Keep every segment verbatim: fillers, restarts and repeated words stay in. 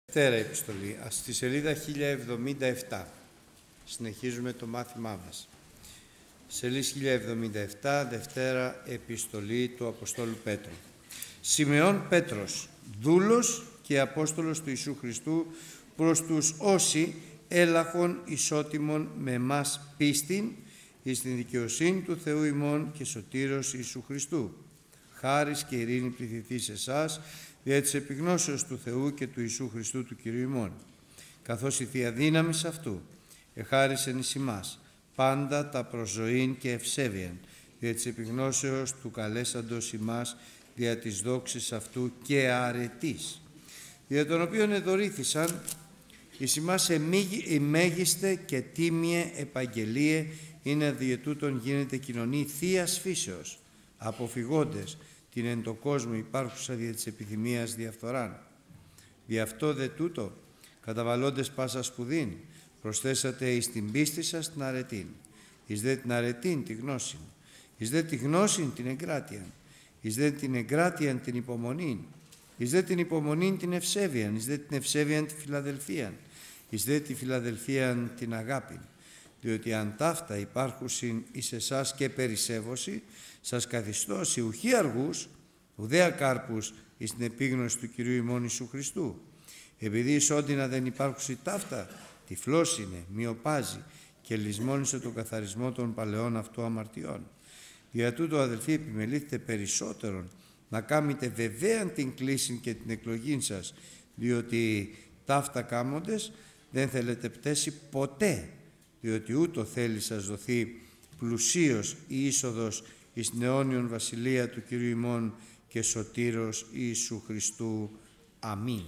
Δευτέρα επιστολή, στη σελίδα χίλια εβδομήντα επτά. Συνεχίζουμε το μάθημά μας. Σελίδα χίλια εβδομήντα επτά, Δευτέρα επιστολή του Αποστόλου Πέτρου. Σημεών Πέτρος, δούλος και Απόστολος του Ιησού Χριστού, προς τους όσοι έλαχον ισότιμον με εμάς πίστην εις την δικαιοσύνη του Θεού ημών και σωτήρος Ιησού Χριστού. Χάρις και ειρήνη πληθυθεί σε εσάς, δια της επιγνώσεως του Θεού και του Ιησού Χριστού του Κυρίου ημών. Καθώς η Θεία Δύναμις αυτού εχάρισεν εις ημάς πάντα τα προσζωήν και ευσέβειαν, δια της επιγνώσεως του καλέσαντος ημάς, δια της δόξης αυτού και αρετής, δια των οποίων εδωρήθησαν εις ημάς η μέγιστε και τίμιε επαγγελίε, είναι δια τούτων γίνεται κοινωνή θείας φύσεως, αποφυγόντες την εν το κόσμο υπάρχουσα δια της επιθυμίας διαφθοράν. Δι' αυτό δε τούτο, καταβαλλόντες πάσα σπουδήν, προσθέσατε εις την πίστη σας την αρετήν, εις δε την αρετήν τη γνώση, εις δε τη γνώση την εγκράτειαν, εις δε την εγκράτειαν την υπομονήν, εις δε την υπομονήν την ευσέβειαν, εις δε την ευσέβειαν τη φιλαδελφίαν, εις δε τη φιλαδελφίαν την αγάπην. Διότι αν ταύτα υπάρχουσιν εις εσάς και περισσεύωση, σας καθιστώ ουχή αργούς, ουδέα κάρπους εις την επίγνωση του Κυρίου ημών Ιησού Χριστού. Επειδή εις όντινα δεν υπάρχουσι ταύτα, τυφλός είναι, μειοπάζει και λησμόνισε τον καθαρισμό των παλαιών αυτού αμαρτιών. Δια τούτο, αδελφοί, επιμελήθητε περισσότερον να κάμετε βεβαίαν την κλίση και την εκλογήν σας, διότι ταύτα κάμοντες δεν θέλετε πτέσει ποτέ, διότι ούτω θέλει σας δοθεί πλουσίως η είσοδος εις την αιώνιον βασιλεία του Κυρίου ημών και σωτήρος Ιησού Χριστού. Αμήν.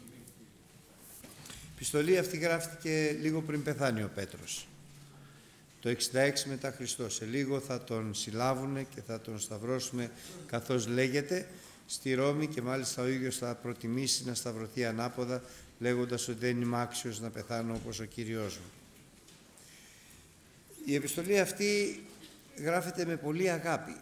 Η επιστολή αυτή γράφτηκε λίγο πριν πεθάνει ο Πέτρος, το εξήντα έξι μετά Χριστό. Σε λίγο θα τον συλλάβουνε και θα τον σταυρώσουμε, καθώς λέγεται, στη Ρώμη, και μάλιστα ο ίδιος θα προτιμήσει να σταυρωθεί ανάποδα, λέγοντας ότι δεν είμαι άξιος να πεθάνω όπως ο Κύριος μου. Η επιστολή αυτή γράφεται με πολύ αγάπη.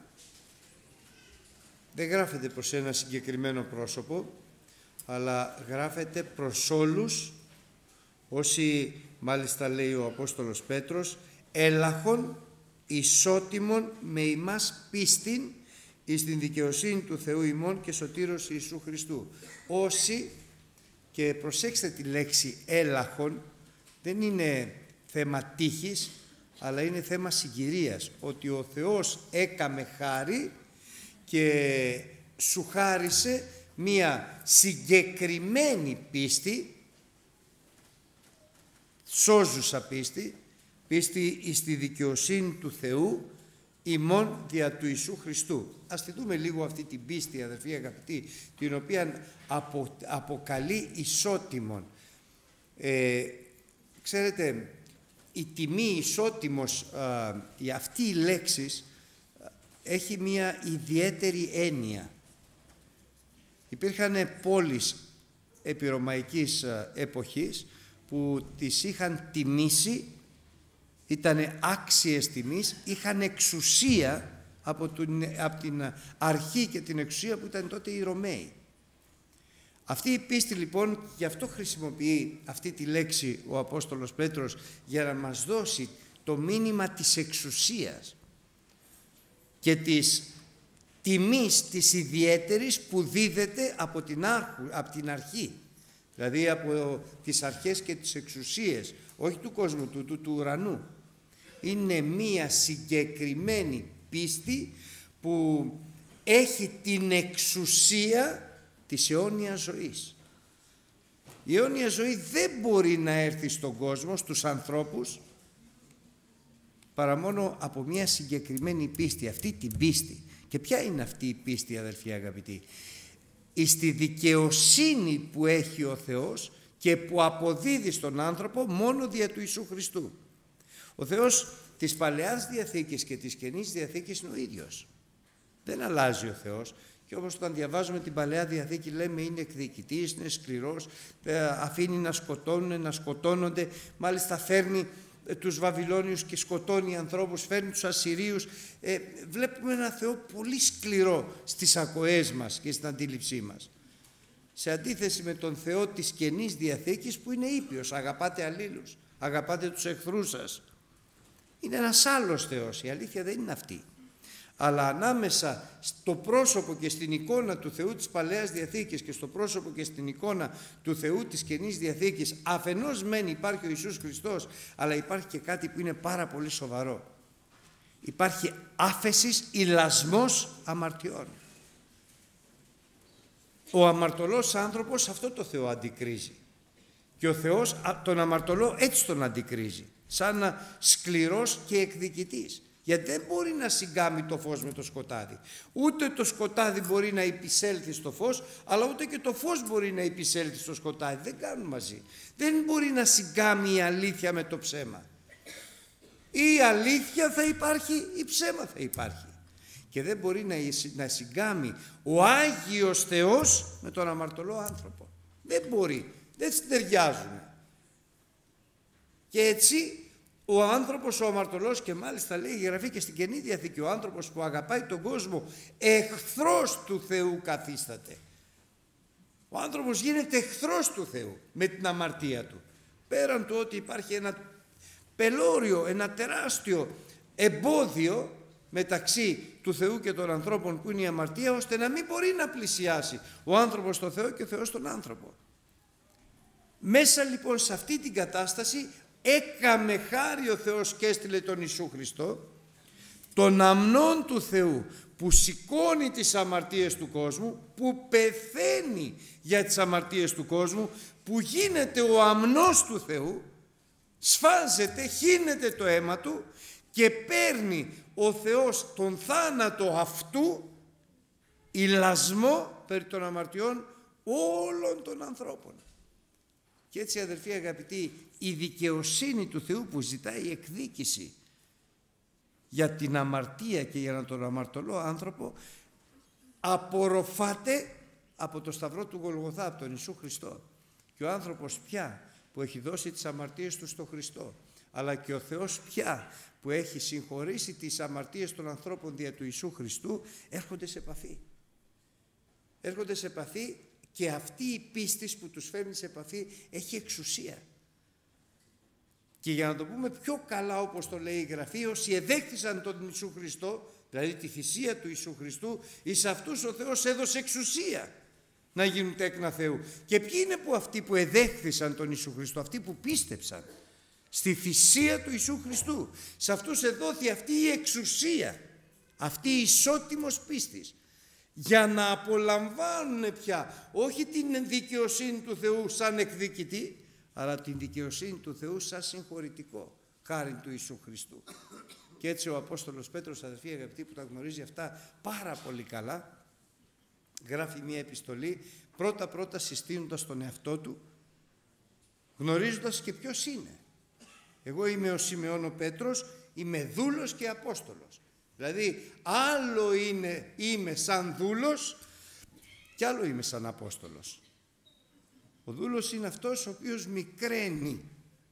Δεν γράφεται προς ένα συγκεκριμένο πρόσωπο, αλλά γράφεται προς όλους όσοι, μάλιστα λέει ο Απόστολος Πέτρος, έλαχον ισότιμον με ημάς πίστην εις την δικαιοσύνη του Θεού ημών και σωτήρος Ιησού Χριστού. Όσοι, και προσέξτε τη λέξη έλαχον, δεν είναι θέμα τύχης, αλλά είναι θέμα συγκυρίας, ότι ο Θεός έκαμε χάρη και σου χάρισε μία συγκεκριμένη πίστη, σώζουσα πίστη, πίστη εις τη δικαιοσύνη του Θεού ημών δια του Ιησού Χριστού. Ας τη δούμε λίγο αυτή την πίστη, αδερφοί αγαπητοί, την οποία απο, αποκαλεί ισότιμον. Ε, ξέρετε, η τιμή ισότιμος, α, η αυτή η λέξη α, έχει μία ιδιαίτερη έννοια. Υπήρχαν πόλεις επιρωμαϊκής α, εποχής που τις είχαν τιμήσει, ήταν άξιες τιμής, είχαν εξουσία από, την, από την αρχή και την εξουσία που ήταν τότε οι Ρωμαίοι. Αυτή η πίστη λοιπόν, γι' αυτό χρησιμοποιεί αυτή τη λέξη ο Απόστολος Πέτρος, για να μας δώσει το μήνυμα της εξουσίας και της τιμής της ιδιαίτερης που δίδεται από την, άρχου, από την αρχή, δηλαδή από τις αρχές και τις εξουσίες, όχι του κόσμου, του, του, του ουρανού. Είναι μία συγκεκριμένη πίστη που έχει την εξουσία της αιώνιας ζωής. Η αιώνια ζωή δεν μπορεί να έρθει στον κόσμο, στους ανθρώπους, παρά μόνο από μια συγκεκριμένη πίστη, αυτή την πίστη. Και ποια είναι αυτή η πίστη, αδελφοί αγαπητοί? Εις τη δικαιοσύνη που έχει ο Θεός και που αποδίδει στον άνθρωπο μόνο δια του Ιησού Χριστού. Ο Θεός της Παλαιάς Διαθήκης και της Καινής Διαθήκης είναι ο ίδιος. Δεν αλλάζει ο Θεός. Και όπως όταν διαβάζουμε την Παλαιά Διαθήκη λέμε είναι εκδικητής, είναι σκληρός, αφήνει να σκοτώνουν, να σκοτώνονται, μάλιστα φέρνει τους Βαβυλώνιους και σκοτώνει ανθρώπους, φέρνει τους Ασσυρίους. Ε, βλέπουμε ένα Θεό πολύ σκληρό στις ακοές μας και στην αντίληψή μας. σε αντίθεση με τον Θεό της Καινής Διαθήκης που είναι ήπιος, αγαπάτε αλλήλους, αγαπάτε τους εχθρούς σας. Είναι ένας άλλος Θεός, η αλήθεια δεν είναι αυτή. Αλλά ανάμεσα στο πρόσωπο και στην εικόνα του Θεού της Παλαιάς Διαθήκης και στο πρόσωπο και στην εικόνα του Θεού της Καινής Διαθήκης, αφενός μεν υπάρχει ο Ιησούς Χριστός, αλλά υπάρχει και κάτι που είναι πάρα πολύ σοβαρό. Υπάρχει άφεσης, ηλασμός αμαρτιών. Ο αμαρτωλός άνθρωπος αυτό το Θεό αντικρίζει. Και ο Θεός τον αμαρτωλό έτσι τον αντικρίζει. Σαν σκληρός και εκδικητής. Γιατί δεν μπορεί να συγκάμει το φως με το σκοτάδι. Ούτε το σκοτάδι μπορεί να επισέλθει στο φως, αλλά ούτε και το φως μπορεί να επισέλθει στο σκοτάδι. Δεν κάνουν μαζί. Δεν μπορεί να συγκάμει η αλήθεια με το ψέμα. Η αλήθεια θα υπάρχει, η ψέμα θα υπάρχει. Και δεν μπορεί να συγκάμει ο Άγιος Θεός με τον αμαρτωλό άνθρωπο. Δεν μπορεί. Δεν συντεριάζουν. Και έτσι ο άνθρωπος ο αμαρτωλός, και μάλιστα λέει η Γραφή και στην Καινή Διαθήκη, ο άνθρωπος που αγαπάει τον κόσμο εχθρός του Θεού καθίσταται. Ο άνθρωπος γίνεται εχθρός του Θεού με την αμαρτία του. Πέραν του ότι υπάρχει ένα πελώριο, ένα τεράστιο εμπόδιο μεταξύ του Θεού και των ανθρώπων που είναι η αμαρτία, ώστε να μην μπορεί να πλησιάσει ο άνθρωπος στον Θεό και ο Θεός τον άνθρωπο. Μέσα λοιπόν σε αυτή την κατάσταση έκαμε χάρη ο Θεός και έστειλε τον Ιησού Χριστό, τον αμνόν του Θεού που σηκώνει τις αμαρτίες του κόσμου, που πεθαίνει για τις αμαρτίες του κόσμου, που γίνεται ο αμνός του Θεού, σφάζεται, χύνεται το αίμα του και παίρνει ο Θεός τον θάνατο αυτού ηλασμό περί των αμαρτιών όλων των ανθρώπων. Και έτσι, αδελφοί αγαπητοί, η δικαιοσύνη του Θεού που ζητάει εκδίκηση για την αμαρτία και για τον αμαρτωλό άνθρωπο απορροφάται από το σταυρό του Γολγοθά, από τον Ιησού Χριστό. Και ο άνθρωπος πια που έχει δώσει τις αμαρτίες του στο Χριστό, αλλά και ο Θεός πια που έχει συγχωρήσει τις αμαρτίες των ανθρώπων δια του Ιησού Χριστού, έρχονται σε επαφή. Έρχονται σε επαφή και αυτή η πίστη που τους φέρνει σε επαφή έχει εξουσία. Και για να το πούμε πιο καλά, όπως το λέει η Γραφή, όσοι εδέχθησαν τον Ιησού Χριστό, δηλαδή τη θυσία του Ιησού Χριστού, εις αυτούς ο Θεός έδωσε εξουσία να γίνουν τέκνα Θεού. Και ποιοι είναι που αυτοί που εδέχθησαν τον Ιησού Χριστό? Αυτοί που πίστεψαν στη θυσία του Ιησού Χριστού. Σε αυτούς εδόθη αυτή η εξουσία, αυτή η ισότιμος πίστης, για να απολαμβάνουν πια όχι την δικαιοσύνη του Θεού σαν εκδικητή, αλλά την δικαιοσύνη του Θεού σαν συγχωρητικό, χάρη του Ιησού Χριστού. Και έτσι ο Απόστολος Πέτρος, αδελφοί αγαπητοί, που τα γνωρίζει αυτά πάρα πολύ καλά, γράφει μια επιστολή, πρώτα πρώτα συστήνοντας τον εαυτό του, γνωρίζοντας και ποιος είναι. Εγώ είμαι ο Σιμεών ο Πέτρος, είμαι δούλος και Απόστολος. Δηλαδή άλλο είναι είμαι σαν δούλος και άλλο είμαι σαν Απόστολος. Ο δούλος είναι αυτός ο οποίος μικραίνει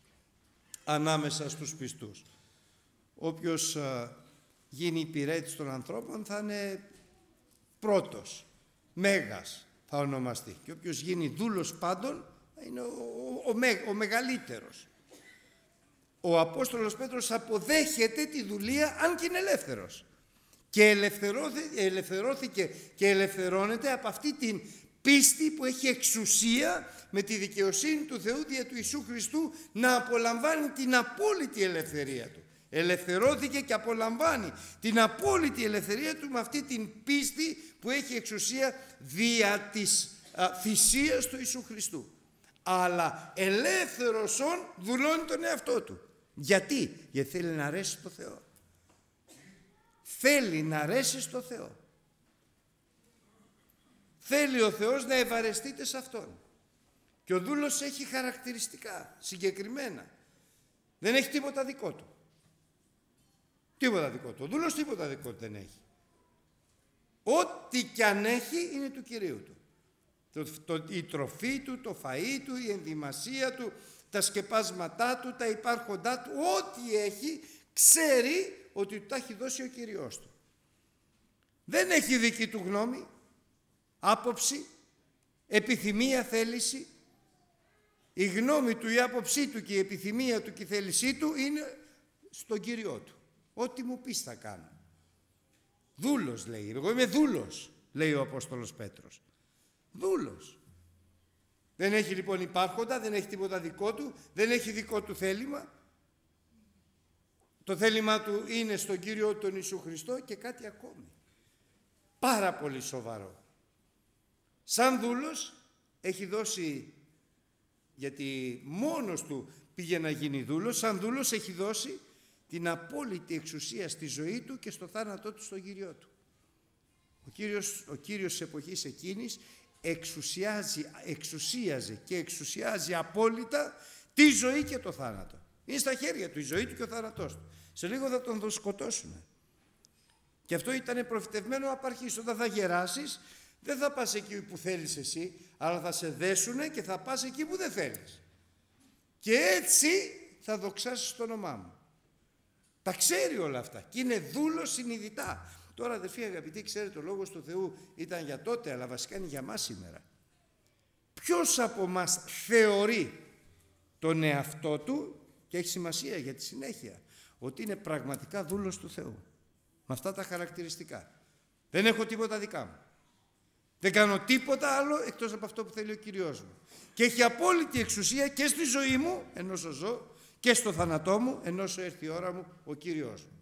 ανάμεσα στους πιστούς. Όποιος α, γίνει υπηρέτης των ανθρώπων θα είναι πρώτος, μέγας θα ονομαστεί. Και όποιος γίνει δούλος πάντων θα είναι ο, ο, ο, με, ο μεγαλύτερος. Ο Απόστολος Πέτρος αποδέχεται τη δουλεία αν και είναι ελεύθερος. Και ελευθερώθηκε και ελευθερώνεται από αυτή την πίστη που έχει εξουσία με τη δικαιοσύνη του Θεού δια του Ιησού Χριστού να απολαμβάνει την απόλυτη ελευθερία του. Ελευθερώθηκε και απολαμβάνει την απόλυτη ελευθερία του με αυτή την πίστη που έχει εξουσία δια της α, θυσίας του Ιησού Χριστού. Αλλά ελεύθερος όν δουλώνει τον εαυτό του. Γιατί? Γιατί θέλει να αρέσει στο Θεό. Θέλει να αρέσει στο Θεό. Θέλει ο Θεός να ευαρεστείτε σε Αυτόν. Και ο δούλος έχει χαρακτηριστικά συγκεκριμένα. Δεν έχει τίποτα δικό του. Τίποτα δικό του. Ο δούλος τίποτα δικό του δεν έχει. Ό,τι κι αν έχει είναι του Κυρίου του. Το, το, η τροφή του, το φαΐ του, η ενδυμασία του, τα σκεπάσματά του, τα υπάρχοντά του, ό,τι έχει, ξέρει ότι του τα έχει δώσει ο Κύριος του. Δεν έχει δική του γνώμη, άποψη, επιθυμία, θέληση. Η γνώμη του, η άποψή του και η επιθυμία του και η θέλησή του είναι στον Κύριό του. Ό,τι μου πεις θα κάνω. Δούλος λέει. Εγώ είμαι δούλος, λέει ο Απόστολος Πέτρος. Δούλος. Δεν έχει λοιπόν υπάρχοντα, δεν έχει τίποτα δικό του, δεν έχει δικό του θέλημα. Το θέλημά του είναι στον Κύριο τον Ιησού Χριστό και κάτι ακόμη. Πάρα πολύ σοβαρό. Σαν δούλος έχει δώσει, γιατί μόνος του πήγε να γίνει δούλος, σαν δούλος έχει δώσει την απόλυτη εξουσία στη ζωή του και στο θάνατό του στον Κύριό του. Ο Κύριος, ο Κύριος της εποχής εκείνης εξουσιάζει, εξουσίαζε και εξουσιάζει απόλυτα τη ζωή και το θάνατο. Είναι στα χέρια του η ζωή του και ο θάνατός του. Σε λίγο θα τον σκοτώσουν. Και αυτό ήταν προφητευμένο απ' αρχής. Όταν θα γεράσεις, δεν θα πας εκεί που θέλεις εσύ, αλλά θα σε δέσουνε και θα πας εκεί που δεν θέλεις. Και έτσι θα δοξάσεις το όνομά μου. Τα ξέρει όλα αυτά και είναι δούλος συνειδητά. Τώρα, αδερφοί αγαπητοί, ξέρετε, ο Λόγος του Θεού ήταν για τότε, αλλά βασικά είναι για μας σήμερα. Ποιος από μας θεωρεί τον εαυτό του, και έχει σημασία για τη συνέχεια, ότι είναι πραγματικά δούλος του Θεού. Με αυτά τα χαρακτηριστικά. Δεν έχω τίποτα δικά μου. Δεν κάνω τίποτα άλλο εκτός από αυτό που θέλει ο Κύριος μου. Και έχει απόλυτη εξουσία και στη ζωή μου, ενώ ζω, και στο θάνατό μου, ενώ έρθει η ώρα μου ο Κύριος μου.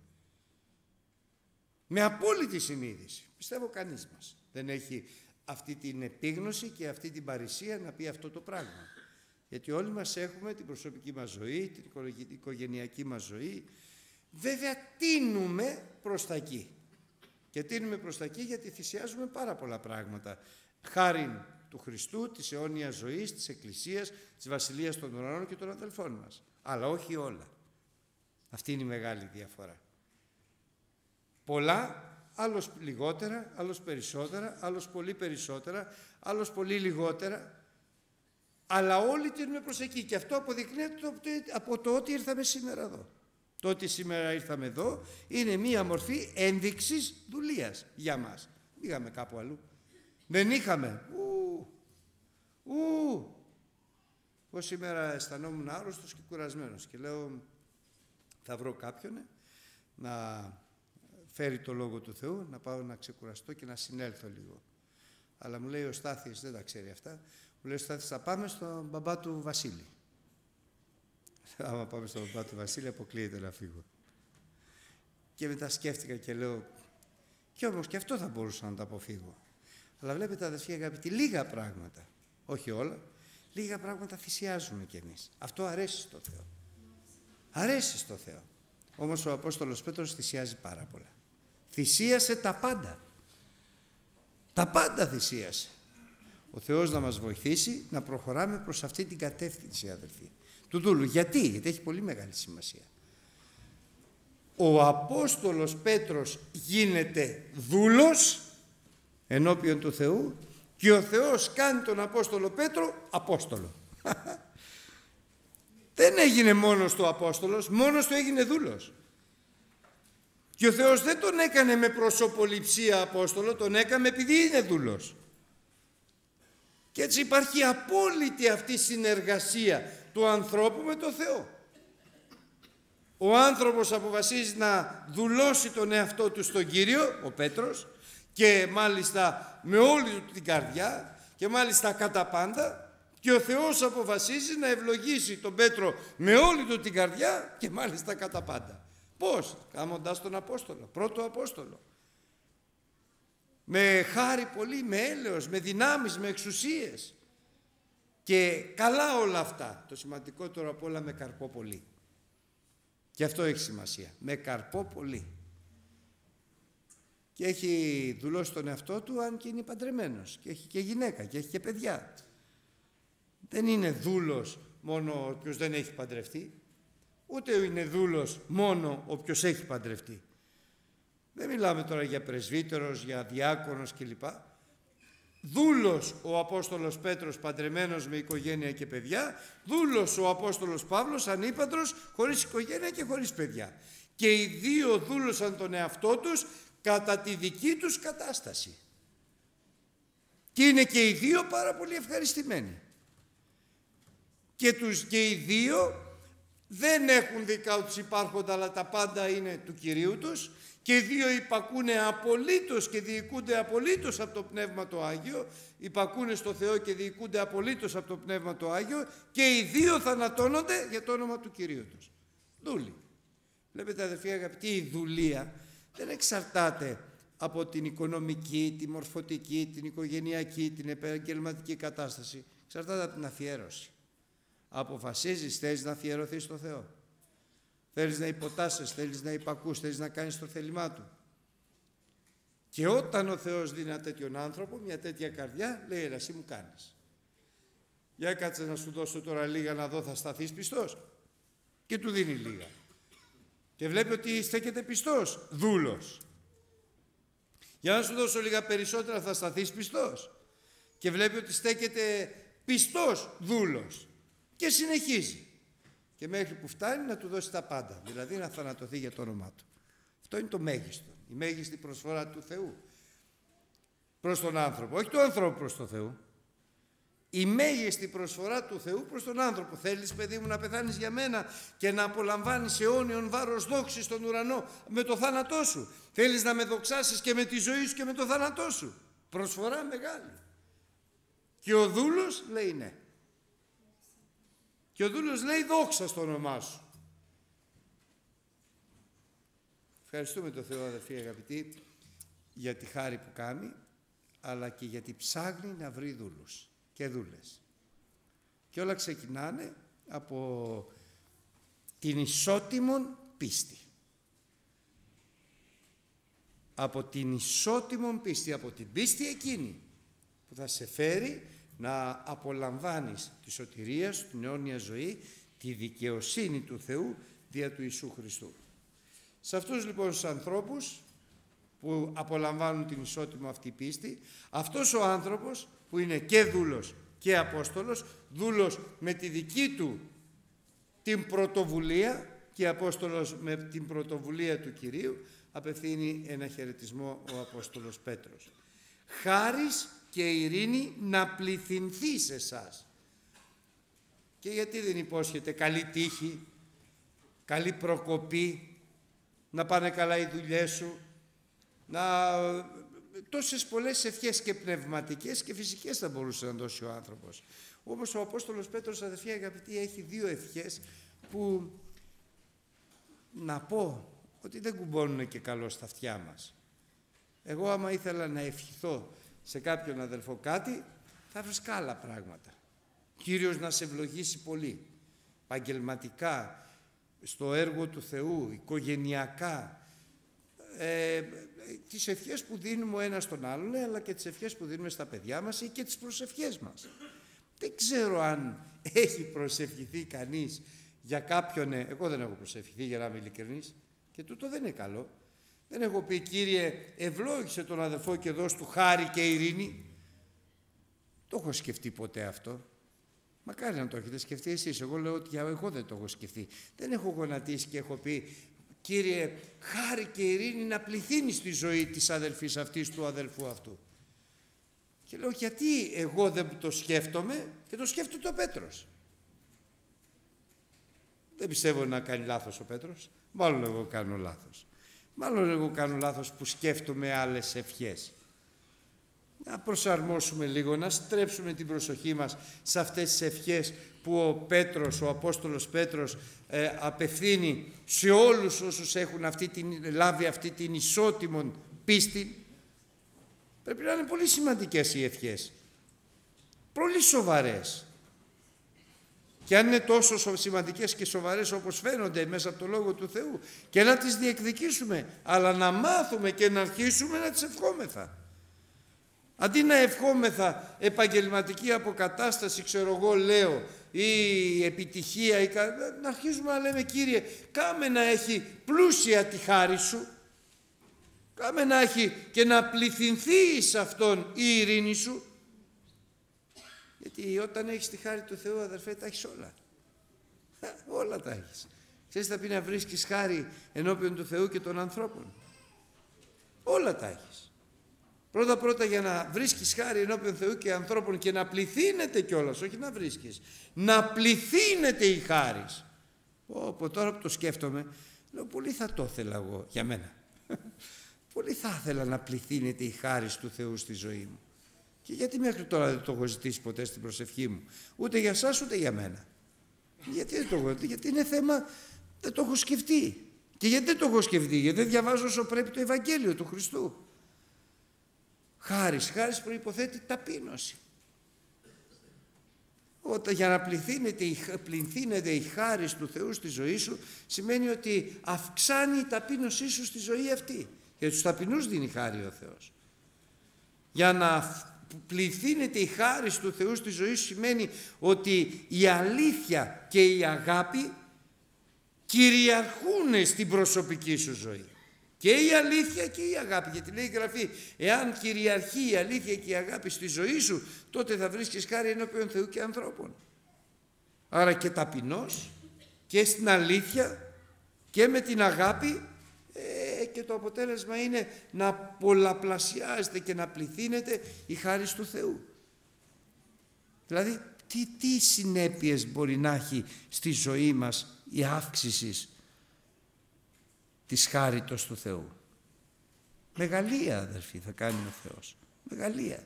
Με απόλυτη συνείδηση. Πιστεύω κανείς μας δεν έχει αυτή την επίγνωση και αυτή την παρησία να πει αυτό το πράγμα. Γιατί όλοι μας έχουμε την προσωπική μας ζωή, την οικογενειακή μας ζωή. Βέβαια τείνουμε προς τα εκεί. Και τείνουμε προς τα εκεί γιατί θυσιάζουμε πάρα πολλά πράγματα. Χάριν του Χριστού, της αιώνιας ζωής, της Εκκλησίας, της Βασιλείας των Ουρανών και των αδελφών μας. Αλλά όχι όλα. Αυτή είναι η μεγάλη διαφορά. Πολλά, άλλος λιγότερα, άλλος περισσότερα, άλλος πολύ περισσότερα, άλλος πολύ λιγότερα. Αλλά όλοι τείνουμε προς εκεί. Και αυτό αποδεικνύεται από το ότι ήρθαμε σήμερα εδώ. Το ότι σήμερα ήρθαμε εδώ είναι μία μορφή ένδειξης δουλείας για μας. Πήγαμε κάπου αλλού. Δεν είχαμε. Ου, ου. Εγώ σήμερα αισθανόμουν άρρωστος και κουρασμένος και λέω θα βρω κάποιον να φέρει το Λόγο του Θεού, να πάω να ξεκουραστώ και να συνέλθω λίγο. Αλλά μου λέει ο Στάθης, δεν τα ξέρει αυτά, μου λέει ο Στάθης θα πάμε στον μπαμπά του Βασίλη. Άμα πάμε στον μπαμπά του Βασίλη αποκλείεται να φύγω. Και μετά σκέφτηκα και λέω και όμως και αυτό θα μπορούσα να το αποφύγω. Αλλά βλέπετε αδερφοί αγαπητοί, λίγα πράγματα, όχι όλα, λίγα πράγματα θυσιάζουμε κι εμείς. Αυτό αρέσει στο Θεό. Αρέσει στο Θεό. Όμως ο Απόστολος Πέτρος θυσιάζει πάρα πολλά. Θυσίασε τα πάντα. Τα πάντα θυσίασε. Ο Θεός να μας βοηθήσει να προχωράμε προς αυτή την κατεύθυνση, αδελφοί, του δούλου. Γιατί? Γιατί έχει πολύ μεγάλη σημασία. Ο Απόστολος Πέτρος γίνεται δούλος ενώπιον του Θεού και ο Θεός κάνει τον Απόστολο Πέτρο Απόστολο. Δεν έγινε μόνος του Απόστολος, μόνος του έγινε δούλος. Και ο Θεός δεν τον έκανε με προσωποληψία Απόστολο, τον έκανε επειδή είναι δούλος. Και έτσι υπάρχει απόλυτη αυτή συνεργασία του ανθρώπου με τον Θεό. Ο άνθρωπος αποφασίζει να δουλώσει τον εαυτό του στον Κύριο, ο Πέτρος, και μάλιστα με όλη του την καρδιά και μάλιστα κατά πάντα, και ο Θεός αποφασίζει να ευλογήσει τον Πέτρο με όλη του την καρδιά και μάλιστα κατά πάντα. Πώς? Κάνοντας τον Απόστολο, πρώτο Απόστολο. Με χάρη πολύ, με έλεος, με δυνάμεις, με εξουσίες. Και καλά όλα αυτά. Το σημαντικότερο απ' όλα με καρπό πολύ. Και αυτό έχει σημασία. Με καρπό πολύ. Και έχει δουλώσει τον εαυτό του αν και είναι παντρεμένος. Και έχει και γυναίκα και έχει και παιδιά. Δεν είναι δούλος μόνο όποιος δεν έχει παντρευτεί. Ούτε είναι δούλος μόνο όποιος έχει παντρευτεί. Δεν μιλάμε τώρα για πρεσβύτερος, για διάκονος κλπ. Δούλος ο Απόστολος Πέτρος παντρεμένος με οικογένεια και παιδιά. Δούλος ο Απόστολος Παύλος ανήπαντρος, χωρίς οικογένεια και χωρίς παιδιά. Και οι δύο δούλωσαν τον εαυτό τους κατά τη δική τους κατάσταση. Και είναι και οι δύο πάρα πολύ ευχαριστημένοι. Και, τους, και οι δύο δεν έχουν δικά τους υπάρχοντα, αλλά τα πάντα είναι του Κυρίου τους. Και οι δύο υπακούνε απολύτως και διοικούνται απολύτως από το Πνεύμα το Άγιο. Υπακούνε στο Θεό και διοικούνται απολύτως από το Πνεύμα το Άγιο. Και οι δύο θανατώνονται για το όνομα του Κυρίου τους. Δούλοι. Βλέπετε αδερφοί αγαπητοί, η δουλεία δεν εξαρτάται από την οικονομική, τη μορφωτική, την οικογενειακή, την επαγγελματική κατάσταση. Εξαρτάται από την αφιέρωση. Αποφασίζεις, θέλεις να αφιερωθείς στο Θεό. Θέλεις να υποτάσσεσαι, θέλεις να υπακούς, θέλεις να κάνεις το θέλημά Του. Και όταν ο Θεός δίνει ένα τέτοιον άνθρωπο, μια τέτοια καρδιά, λέει έλα εσύ μου κάνεις. Για κάτσε να σου δώσω τώρα λίγα να δω θα σταθείς πιστός. Και του δίνει λίγα. Και βλέπει ότι στέκεται πιστός, δούλος. Για να σου δώσω λίγα περισσότερα θα σταθείς πιστός. Και βλέπει ότι στέκεται πιστός, δούλος. Και συνεχίζει. Και μέχρι που φτάνει να του δώσει τα πάντα. Δηλαδή να θανατωθεί για το όνομά Του. Αυτό είναι το μέγιστο. Η μέγιστη προσφορά του Θεού προς τον άνθρωπο. Όχι του ανθρώπου προς τον Θεό. Η μέγιστη προσφορά του Θεού προς τον άνθρωπο. Θέλεις, παιδί μου, να πεθάνεις για μένα και να απολαμβάνεις αιώνιον βάρος δόξης στον ουρανό με το θάνατό σου. Θέλεις να με δοξάσεις και με τη ζωή σου και με το θάνατό σου. Προσφορά μεγάλη. Και ο δούλος λέει ναι. Και ο δούλος λέει δόξα στο όνομά σου. Ευχαριστούμε τον Θεό, αδερφοί αγαπητοί, για τη χάρη που κάνει, αλλά και γιατί ψάχνει να βρει δούλους και δούλες. Και όλα ξεκινάνε από την ισότιμον πίστη. Από την ισότιμον πίστη, από την πίστη εκείνη που θα σε φέρει να απολαμβάνεις τη σωτηρία σου, την αιώνια ζωή, τη δικαιοσύνη του Θεού δια του Ιησού Χριστού. Σε αυτούς λοιπόν τους ανθρώπους που απολαμβάνουν την ισότιμη αυτή πίστη, αυτός ο άνθρωπος που είναι και δούλος και Απόστολος, δούλος με τη δική του την πρωτοβουλία και Απόστολος με την πρωτοβουλία του Κυρίου, απευθύνει ένα χαιρετισμό ο Απόστολος Πέτρος. Χάρις και ειρήνη να πληθυνθεί σε εσάς. Και γιατί δεν υπόσχεται καλή τύχη, καλή προκοπή, να πάνε καλά οι δουλειές σου, να... τόσες πολλές ευχές και πνευματικές και φυσικές θα μπορούσε να δώσει ο άνθρωπος. Όμως ο Απόστολος Πέτρος, αδερφοί αγαπητοί, έχει δύο ευχές που να πω ότι δεν κουμπώνουν και καλό στα αυτιά μας. Εγώ άμα ήθελα να ευχηθώ σε κάποιον αδελφό κάτι, θα βρίσκα άλλα πράγματα. Κύριος να σε ευλογήσει πολύ, επαγγελματικά, στο έργο του Θεού, οικογενειακά, ε, τις ευχές που δίνουμε ο ένας στον άλλον, αλλά και τις ευχές που δίνουμε στα παιδιά μας ή και τις προσευχές μας. Δεν ξέρω αν έχει προσευχηθεί κανείς για κάποιον, εγώ δεν έχω προσευχηθεί για να είμαι ειλικρινής, και τούτο δεν είναι καλό. Δεν έχω πει Κύριε ευλόγησε τον αδελφό και δώσ' του χάρη και ειρήνη. Το έχω σκεφτεί ποτέ αυτό. Μακάρι να το έχετε σκεφτεί εσείς. Εγώ λέω ότι εγώ δεν το έχω σκεφτεί. Δεν έχω γονατίσει και έχω πει Κύριε χάρη και ειρήνη να πληθύνει στη ζωή της αδελφής αυτής, του αδελφού αυτού. Και λέω γιατί εγώ δεν το σκέφτομαι και το σκέφτεται ο Πέτρος. Δεν πιστεύω να κάνει λάθος ο Πέτρος. Μάλλον εγώ κάνω λάθος. Μάλλον εγώ κάνω λάθος που σκέφτομαι άλλες ευχές. Να προσαρμόσουμε λίγο, να στρέψουμε την προσοχή μας σε αυτές τις ευχές που ο Πέτρος, ο Απόστολος Πέτρος ε, απευθύνει σε όλους όσους έχουν αυτή την, λάβει αυτή την ισότιμον πίστη. Πρέπει να είναι πολύ σημαντικές οι ευχές. Πολύ σοβαρές. Και αν είναι τόσο σημαντικές και σοβαρές όπως φαίνονται μέσα από το Λόγο του Θεού, και να τις διεκδικήσουμε, αλλά να μάθουμε και να αρχίσουμε να τις ευχόμεθα. Αντί να ευχόμεθα επαγγελματική αποκατάσταση, ξέρω εγώ λέω, ή επιτυχία, ή... να αρχίσουμε να λέμε Κύριε, κάμε να έχει πλούσια τη χάρη Σου, κάμε να έχει και να πληθυνθεί σε Αυτόν η ειρήνη Σου. Γιατί όταν έχεις τη χάρη του Θεού, αδερφέ, τα έχεις όλα. Όλα τα έχεις. Ξέρεις θα πει να βρίσκεις χάρη ενώπιον του Θεού και των ανθρώπων. Όλα τα έχεις. Πρώτα-πρώτα για να βρίσκεις χάρη ενώπιον Θεού και ανθρώπων και να πληθύνεται κιόλας, όχι να βρίσκεις. Να πληθύνεται η χάρις. Ω, τώρα που το σκέφτομαι, λέω πολύ θα το ήθελα εγώ για μένα. Πολύ θα ήθελα να πληθύνεται η χάρις του Θεού στη ζωή μου. Και γιατί μέχρι τώρα δεν το έχω ζητήσει ποτέ στην προσευχή μου. Ούτε για σας ούτε για μένα. Γιατί δεν το έχω, γιατί είναι θέμα, δεν το έχω σκεφτεί. Και γιατί δεν το έχω σκεφτεί, γιατί δεν διαβάζω όσο πρέπει το Ευαγγέλιο του Χριστού. Χάρις, χάρις προϋποθέτει ταπείνωση. Όταν για να πληθύνεται, πληθύνεται η χάρις του Θεού στη ζωή σου, σημαίνει ότι αυξάνει η ταπείνωσή σου στη ζωή αυτή. Για τους ταπεινούς δίνει χάρη ο Θεός. Για να πληθύνεται η χάρις του Θεού στη ζωή σου σημαίνει ότι η αλήθεια και η αγάπη κυριαρχούν στην προσωπική σου ζωή. Και η αλήθεια και η αγάπη, γιατί λέει η Γραφή, εάν κυριαρχεί η αλήθεια και η αγάπη στη ζωή σου, τότε θα βρίσκεις χάρη ενώπιον Θεού και ανθρώπων. Άρα και ταπεινός και στην αλήθεια και με την αγάπη, ε, και το αποτέλεσμα είναι να πολλαπλασιάζεται και να πληθύνεται η χάρις του Θεού. Δηλαδή τι, τι συνέπειες μπορεί να έχει στη ζωή μας η αύξηση της χάριτος του Θεού. Μεγαλεία, αδερφοί, θα κάνει ο Θεός. Μεγαλεία.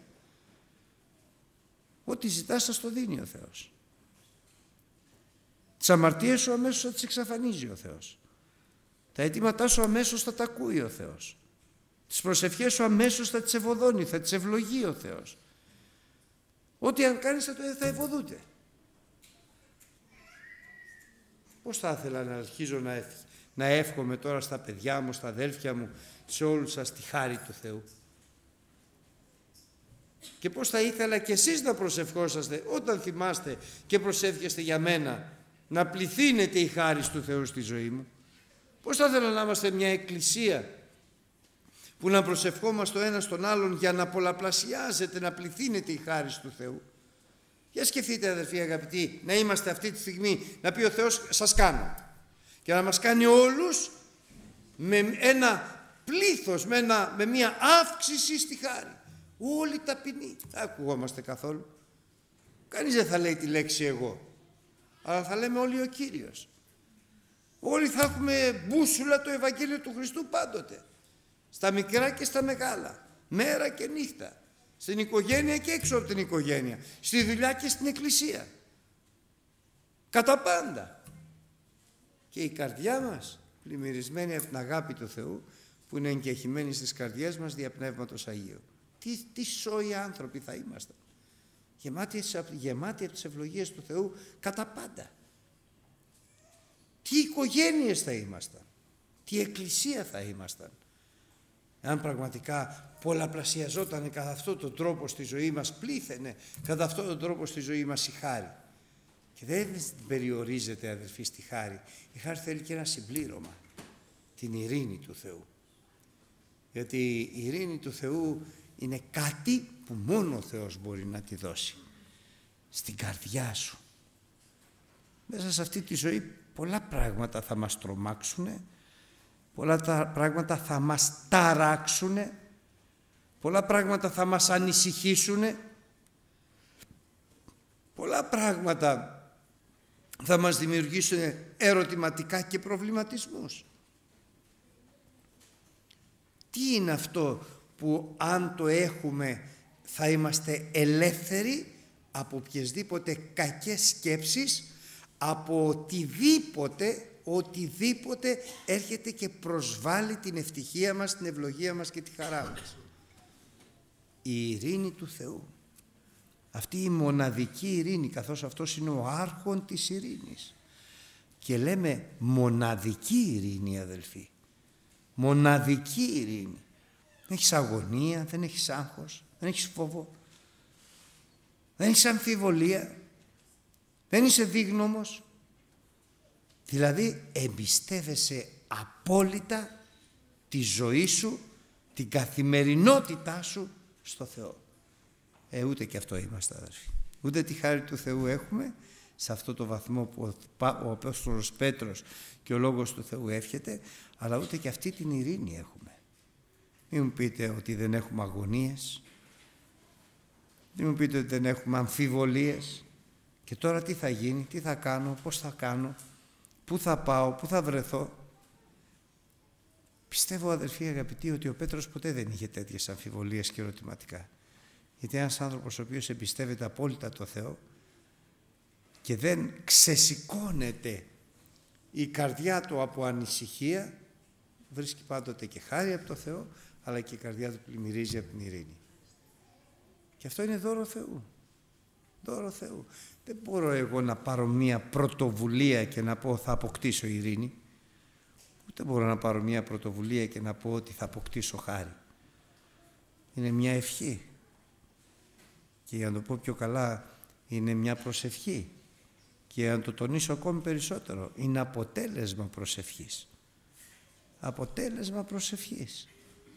Ό,τι ζητάς θα στο δίνει ο Θεός. Τις αμαρτίες σου αμέσως θα τις εξαφανίζει ο Θεός. Τα αιτήματά σου αμέσως θα τα ακούει ο Θεός. Τις προσευχές σου αμέσως θα τις ευωδώνει, θα τις ευλογεί ο Θεός. Ό,τι αν κάνεις θα, το, θα ευωδούται. Πώς θα ήθελα να αρχίζω να έφυγε. Να εύχομαι τώρα στα παιδιά μου, στα αδέλφια μου, σε όλους σας τη χάρη του Θεού. Και πώς θα ήθελα και εσείς να προσευχόσαστε όταν θυμάστε και προσεύχεστε για μένα, να πληθύνεται η χάρη του Θεού στη ζωή μου. Πώς θα ήθελα να είμαστε μια εκκλησία που να προσευχόμαστε ο ένας τον άλλον για να πολλαπλασιάζεται, να πληθύνεται η χάρη του Θεού. Για σκεφτείτε, αδερφοί αγαπητοί, να είμαστε αυτή τη στιγμή, να πει ο Θεός σας κάνω. Και να μας κάνει όλους με ένα πλήθος, με, ένα, με μια αύξηση στη χάρη. Όλοι ταπεινοί. Δεν ακουγόμαστε καθόλου. Κανείς δεν θα λέει τη λέξη εγώ. Αλλά θα λέμε όλοι ο Κύριος. Όλοι θα έχουμε μπούσουλα το Ευαγγέλιο του Χριστού πάντοτε. Στα μικρά και στα μεγάλα. Μέρα και νύχτα. Στην οικογένεια και έξω από την οικογένεια. Στη δουλειά και στην εκκλησία. Κατά πάντα. Και η καρδιά μας πλημμυρισμένη από την αγάπη του Θεού που είναι εγκεχημένη στις καρδιές μας δια Πνεύματος Αγίου. Τι, τι σόοι άνθρωποι θα ήμασταν. Γεμάτοι, γεμάτοι από τις ευλογίες του Θεού κατά πάντα. Τι οικογένειες θα ήμασταν. Τι εκκλησία θα ήμασταν. Αν πραγματικά πολλαπλασιαζόταν κατά αυτόν τον τρόπο στη ζωή μας, πλήθαινε κατά αυτόν τον τρόπο στη ζωή μας η χάρη. Και δεν περιορίζεται, αδελφοί, στη χάρη. Η χάρη θέλει και ένα συμπλήρωμα. Την ειρήνη του Θεού. Γιατί η ειρήνη του Θεού είναι κάτι που μόνο ο Θεός μπορεί να τη δώσει. Στην καρδιά σου. Μέσα σε αυτή τη ζωή πολλά πράγματα θα μας τρομάξουν. Πολλά τα πράγματα θα μας ταράξουν. Πολλά πράγματα θα μας ανησυχήσουν. Πολλά πράγματα θα μας δημιουργήσουν ερωτηματικά και προβληματισμούς. Τι είναι αυτό που αν το έχουμε θα είμαστε ελεύθεροι από οποιασδήποτε κακές σκέψεις, από οτιδήποτε, οτιδήποτε έρχεται και προσβάλλει την ευτυχία μας, την ευλογία μας και τη χαρά μας. Η ειρήνη του Θεού. Αυτή η μοναδική ειρήνη, καθώς αυτός είναι ο άρχον της ειρήνης. Και λέμε μοναδική ειρήνη, αδελφοί. Μοναδική ειρήνη. Δεν έχεις αγωνία, δεν έχεις άγχος, δεν έχεις φόβο, δεν έχεις αμφιβολία, δεν είσαι δίγνωμος. Δηλαδή εμπιστεύεσαι απόλυτα τη ζωή σου, την καθημερινότητά σου στο Θεό. Ε, ούτε και αυτό είμαστε, αδερφοί. Ούτε τη χάρη του Θεού έχουμε σε αυτό το βαθμό που ο Απόστολος Πέτρος και ο Λόγος του Θεού εύχεται, αλλά ούτε και αυτή την ειρήνη έχουμε. Μην μου πείτε ότι δεν έχουμε αγωνίες. Μην μου πείτε ότι δεν έχουμε αμφιβολίες. Και τώρα τι θα γίνει, τι θα κάνω, πώς θα κάνω, πού θα πάω, πού θα βρεθώ. Πιστεύω, αδελφοί αγαπητοί, ότι ο Πέτρος ποτέ δεν είχε τέτοιες αμφιβολίες και ερωτηματικά. Γιατί ένας άνθρωπος ο οποίος εμπιστεύεται απόλυτα το Θεό και δεν ξεσηκώνεται η καρδιά του από ανησυχία, βρίσκει πάντοτε και χάρη από το Θεό, αλλά και η καρδιά του πλημμυρίζει από την ειρήνη. Και αυτό είναι δώρο Θεού. Δώρο Θεού. Δεν μπορώ εγώ να πάρω μία πρωτοβουλία και να πω θα αποκτήσω ειρήνη. Ούτε μπορώ να πάρω μία πρωτοβουλία και να πω ότι θα αποκτήσω χάρη. Είναι μια ευχή. Και για να το πω πιο καλά, είναι μια προσευχή. Και για να το τονίσω ακόμη περισσότερο, είναι αποτέλεσμα προσευχής. Αποτέλεσμα προσευχής.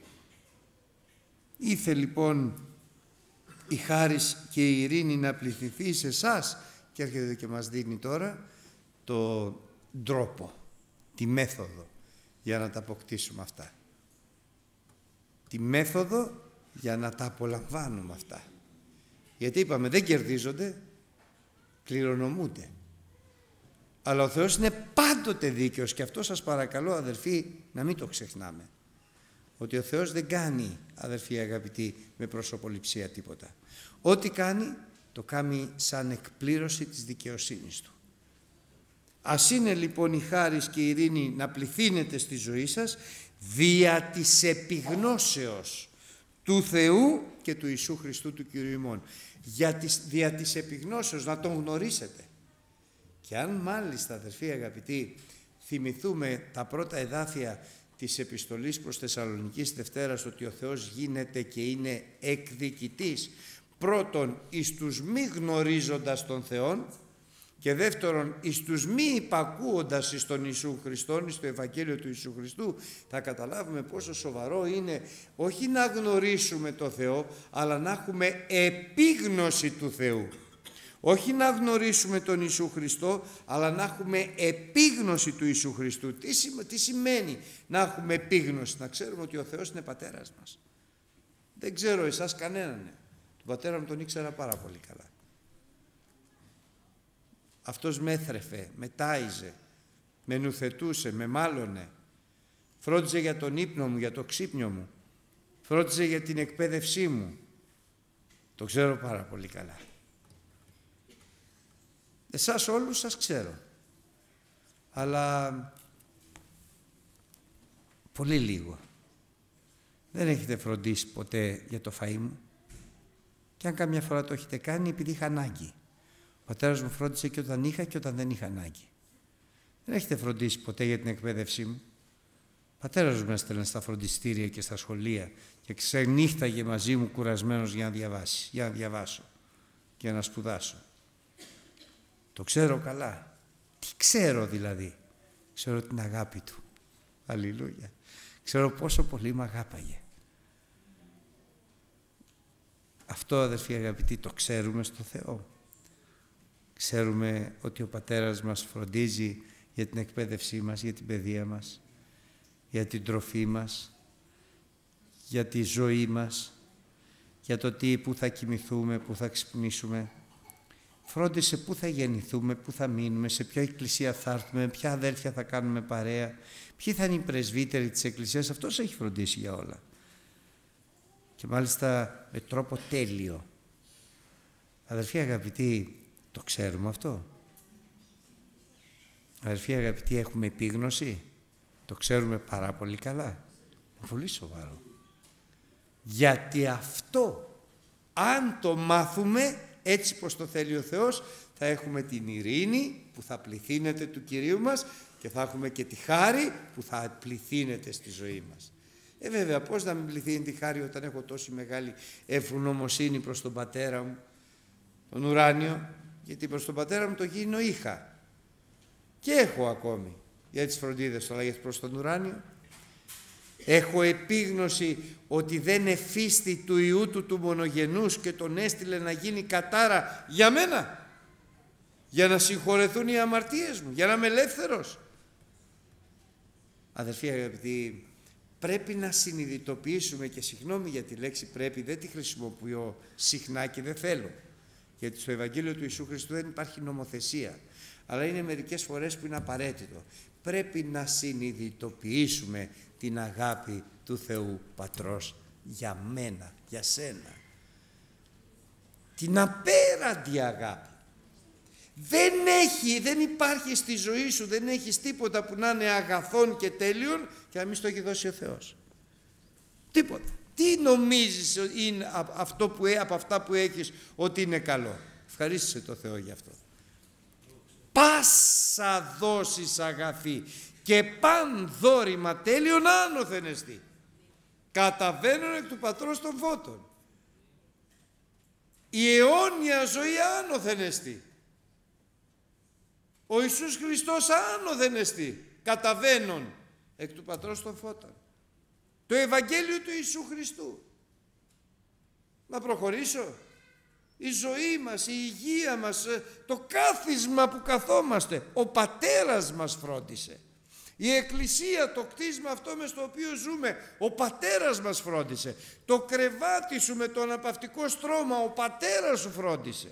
Ήθε λοιπόν η χάρις και η ειρήνη να πληθυνθεί σε εσάς και έρχεται και μας δίνει τώρα το τρόπο, τη μέθοδο για να τα αποκτήσουμε αυτά. Τη μέθοδο για να τα απολαμβάνουμε αυτά. Γιατί είπαμε δεν κερδίζονται, κληρονομούνται. Αλλά ο Θεός είναι πάντοτε δίκαιος και αυτό σας παρακαλώ αδελφοί να μην το ξεχνάμε. Ότι ο Θεός δεν κάνει, αδελφοί αγαπητοί, με προσωποληψία τίποτα. Ό,τι κάνει, το κάνει σαν εκπλήρωση της δικαιοσύνης Του. Ας είναι λοιπόν η χάρις και η ειρήνη να πληθύνετε στη ζωή σας δια της επιγνώσεως του Θεού και του Ιησού Χριστού του Κυρίου ημών. Για της, δια της επιγνώσεως να Τον γνωρίσετε. Και αν μάλιστα αδελφοί αγαπητοί θυμηθούμε τα πρώτα εδάφια της επιστολής προς Θεσσαλονικής Δευτέρας ότι ο Θεός γίνεται και είναι εκδικητής πρώτον εις τους μη γνωρίζοντας τον Θεόν και δεύτερον εις τους μη υπακούοντας εις τον Ιησού Χριστόν, εις το Ευαγγέλιο του Ιησού Χριστού, θα καταλάβουμε πόσο σοβαρό είναι όχι να γνωρίσουμε το Θεό αλλά να έχουμε επίγνωση του Θεού. Όχι να γνωρίσουμε τον Ιησού Χριστό, αλλά να έχουμε επίγνωση του Ιησού Χριστού. Τι, σημα, τι σημαίνει να έχουμε επίγνωση? Να ξέρουμε ότι ο Θεός είναι πατέρας μας. Δεν ξέρω εσάς κανέναν. Τον πατέρα μου τον ήξερα πάρα πολύ καλά. Αυτός με έθρεφε, με τάιζε, με νουθετούσε, με μάλωνε. Φρόντιζε για τον ύπνο μου, για το ξύπνιο μου. Φρόντιζε για την εκπαίδευσή μου. Το ξέρω πάρα πολύ καλά. Εσάς όλους σας ξέρω, αλλά πολύ λίγο. Δεν έχετε φροντίσει ποτέ για το φαΐ μου και αν καμιά φορά το έχετε κάνει επειδή είχα ανάγκη. Ο πατέρας μου φρόντισε και όταν είχα και όταν δεν είχα ανάγκη. Δεν έχετε φροντίσει ποτέ για την εκπαίδευσή μου. Ο πατέρας μου έστελνε στα φροντιστήρια και στα σχολεία και ξενύχταγε μαζί μου κουρασμένος για να διαβάσει, για να διαβάσω, για να σπουδάσω. Το ξέρω καλά. Τι ξέρω δηλαδή? Ξέρω την αγάπη Του. Αλληλούια. Ξέρω πόσο πολύ με αγάπαγε. Αυτό αδερφοί αγαπητοί το ξέρουμε στο Θεό. Ξέρουμε ότι ο Πατέρας μας φροντίζει για την εκπαίδευσή μας, για την παιδεία μας, για την τροφή μας, για τη ζωή μας, για το τι, πού θα κοιμηθούμε, πού θα ξυπνήσουμε. Φρόντισε πού θα γεννηθούμε, πού θα μείνουμε, σε ποια εκκλησία θα έρθουμε, με ποια αδέλφια θα κάνουμε παρέα, ποιοι θα είναι οι πρεσβύτεροι της εκκλησίας. Αυτός έχει φροντίσει για όλα. Και μάλιστα με τρόπο τέλειο. Αδελφοί αγαπητοί, το ξέρουμε αυτό? Αδελφοί αγαπητοί, έχουμε επίγνωση? Το ξέρουμε πάρα πολύ καλά. Πολύ σοβαρό. Γιατί αυτό, αν το μάθουμε έτσι πως το θέλει ο Θεός, θα έχουμε την ειρήνη που θα πληθύνεται του Κυρίου μας και θα έχουμε και τη χάρη που θα πληθύνεται στη ζωή μας. Ε βέβαια, πώς να μην πληθύνει τη χάρη όταν έχω τόση μεγάλη ευγνωμοσύνη προς τον Πατέρα μου, τον ουράνιο, γιατί προς τον Πατέρα μου το γήινο είχα και έχω ακόμη για τις φροντίδες του, αλλά γιατί προς τον ουράνιο έχω επίγνωση ότι δεν εφίστη του Ιού Του του μονογενούς και τον έστειλε να γίνει κατάρα για μένα, για να συγχωρεθούν οι αμαρτίες μου, για να είμαι ελεύθερος. Αδελφοί αγαπητοί, πρέπει να συνειδητοποιήσουμε, και συγγνώμη για τη λέξη πρέπει, δεν τη χρησιμοποιώ συχνά και δεν θέλω, γιατί στο Ευαγγέλιο του Ιησού Χριστού δεν υπάρχει νομοθεσία, αλλά είναι μερικές φορές που είναι απαραίτητο. Πρέπει να συνειδητοποιήσουμε την αγάπη του Θεού Πατρός για μένα, για σένα. Την απέραντη αγάπη. Δεν έχει, δεν υπάρχει στη ζωή σου, δεν έχεις τίποτα που να είναι αγαθόν και τέλειον και να μην στο έχει δώσει ο Θεός. Τίποτα. Τι νομίζεις είναι αυτό που, από αυτά που έχεις ότι είναι καλό? Ευχαρίστησε το Θεό γι' αυτό. Πάσα δώσεις αγαθή και παν δώρημα τέλειον άνωθεν εστί. Καταβαίνουν εκ του Πατρός των φώτων. Η αιώνια ζωή άνωθεν εστί. Ο Ιησούς Χριστός άνωθεν εστί. Καταβαίνουν εκ του Πατρός των φώτων. Το Ευαγγέλιο του Ιησού Χριστού. Να προχωρήσω. Η ζωή μας, η υγεία μας, το κάθισμα που καθόμαστε, ο Πατέρας μας φρόντισε. Η Εκκλησία, το κτίσμα αυτό μες στο οποίο ζούμε, ο Πατέρας μας φρόντισε. Το κρεβάτι σου με το αναπαυτικό στρώμα, ο Πατέρας σου φρόντισε.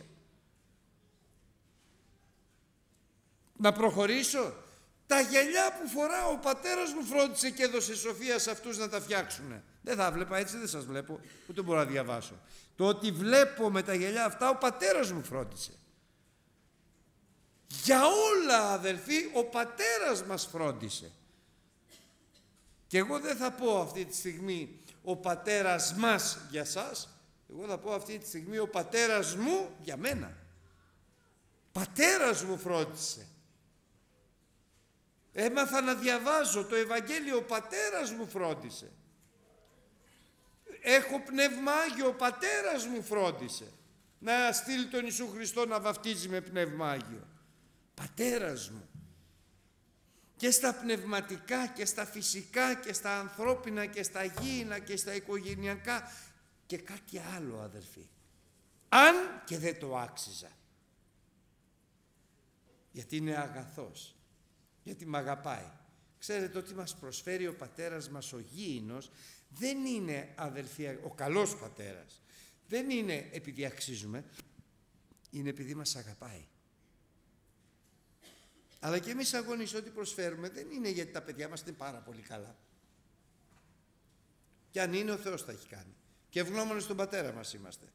Να προχωρήσω. Τα γυαλιά που φοράω, ο Πατέρας μου φρόντισε και έδωσε σοφία σε αυτούς να τα φτιάξουνε. Δεν θα βλέπα έτσι, δεν σας βλέπω, ούτε μπορώ να διαβάσω. Το ότι βλέπω με τα γυαλιά αυτά, ο Πατέρας μου φρόντισε. Για όλα, αδελφοί, ο Πατέρας μας φρόντισε. Και εγώ δεν θα πω αυτή τη στιγμή ο Πατέρας μας για σας, εγώ θα πω αυτή τη στιγμή ο Πατέρας μου για μένα. Πατέρας μου φρόντισε. Έμαθα να διαβάζω το Ευαγγέλιο, ο Πατέρας μου φρόντισε. Έχω Πνεύμα Άγιο, ο Πατέρας μου φρόντισε να στείλει τον Ιησού Χριστό να βαφτίζει με Πνεύμα Άγιο. Πατέρας μου. Και στα πνευματικά και στα φυσικά και στα ανθρώπινα και στα γήινα και στα οικογενειακά και κάτι άλλο, αδελφοί. Αν και δεν το άξιζα. Γιατί είναι αγαθός. Γιατί μ' αγαπάει. Ξέρετε ότι μας προσφέρει ο Πατέρας μας ο γήινος δεν είναι, αδελφοί, ο καλός Πατέρας. Δεν είναι επειδή αξίζουμε, είναι επειδή μας αγαπάει. Αλλά και εμείς αγώνες ό,τι προσφέρουμε δεν είναι γιατί τα παιδιά μας είναι πάρα πολύ καλά. Και αν είναι, ο Θεός τα έχει κάνει. Και ευγνώμονες στον Πατέρα μας είμαστε.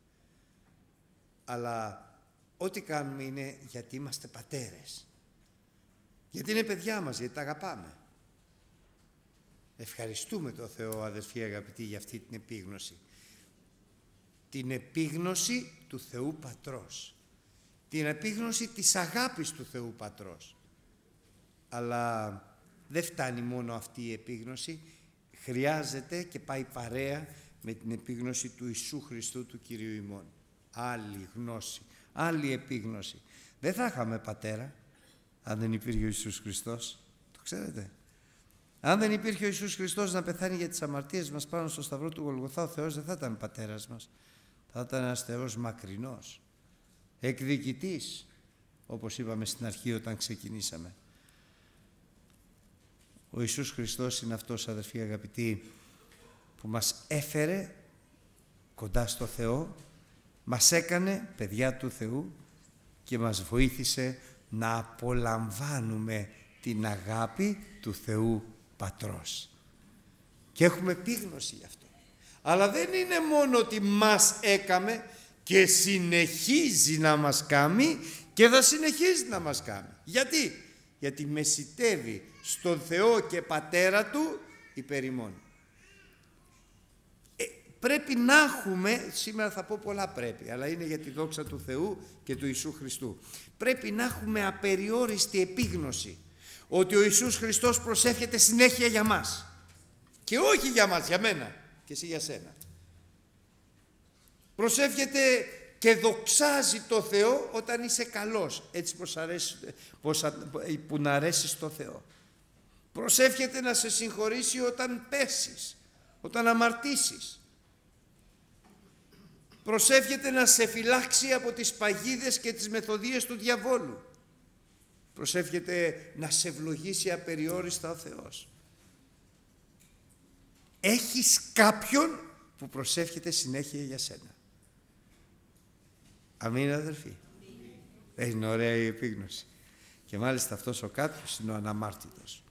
Αλλά ό,τι κάνουμε είναι γιατί είμαστε πατέρες. Γιατί είναι παιδιά μας, γιατί τα αγαπάμε. Ευχαριστούμε τον Θεό, αδελφοί αγαπητοί, για αυτή την επίγνωση. Την επίγνωση του Θεού Πατρός. Την επίγνωση της αγάπης του Θεού Πατρός. Αλλά δεν φτάνει μόνο αυτή η επίγνωση, χρειάζεται και πάει παρέα με την επίγνωση του Ιησού Χριστού του Κυρίου ημών. Άλλη γνώση, άλλη επίγνωση. Δεν θα είχαμε πατέρα αν δεν υπήρχε ο Ιησούς Χριστός. Το ξέρετε. Αν δεν υπήρχε ο Ιησούς Χριστός να πεθάνει για τις αμαρτίες μας πάνω στο σταυρό του Γολγοθά, ο Θεός δεν θα ήταν πατέρας μας. Θα ήταν ένας Θεός μακρινός, εκδικητής, όπως είπαμε στην αρχή όταν ξεκινήσαμε. Ο Ιησούς Χριστός είναι αυτός, αδελφοί αγαπητοί, που μας έφερε κοντά στο Θεό, μας έκανε παιδιά του Θεού και μας βοήθησε να απολαμβάνουμε την αγάπη του Θεού Πατρός. Και έχουμε επίγνωση γι' αυτό. Αλλά δεν είναι μόνο ότι μας έκαμε και συνεχίζει να μας κάνει και θα συνεχίζει να μας κάνει. Γιατί? Γιατί μεσιτεύει στον Θεό και Πατέρα Του υπέρ ημών. Ε, πρέπει να έχουμε, σήμερα θα πω πολλά πρέπει, αλλά είναι για τη δόξα του Θεού και του Ιησού Χριστού. Πρέπει να έχουμε απεριόριστη επίγνωση ότι ο Ιησούς Χριστός προσεύχεται συνέχεια για μας. Και όχι για μας, για μένα και εσύ για σένα. Προσεύχεται και δοξάζει το Θεό όταν είσαι καλός, έτσι πως αρέσει, πως, που να αρέσει στο Θεό. Προσεύχεται να σε συγχωρήσει όταν πέσεις, όταν αμαρτήσεις. Προσεύχεται να σε φυλάξει από τις παγίδες και τις μεθοδίες του διαβόλου. Προσεύχεται να σε ευλογήσει απεριόριστα ο Θεός. έχεις κάποιον που προσεύχεται συνέχεια για σένα. Αμήν, αδερφοί. Δεν είναι ωραία η επίγνωση. Και μάλιστα αυτός ο κάποιος είναι ο αναμάρτητος.